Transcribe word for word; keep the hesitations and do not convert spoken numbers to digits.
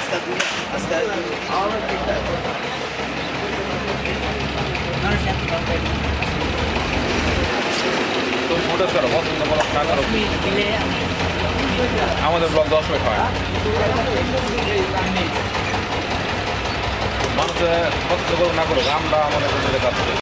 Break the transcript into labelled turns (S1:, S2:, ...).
S1: তুমি ফুটেজ করো পছন্দ করো না করো আমাদের ব্লগ দশ মিনিট হয় মানুষের পছন্দ করুক না করুক আমরা আমাদের কাছে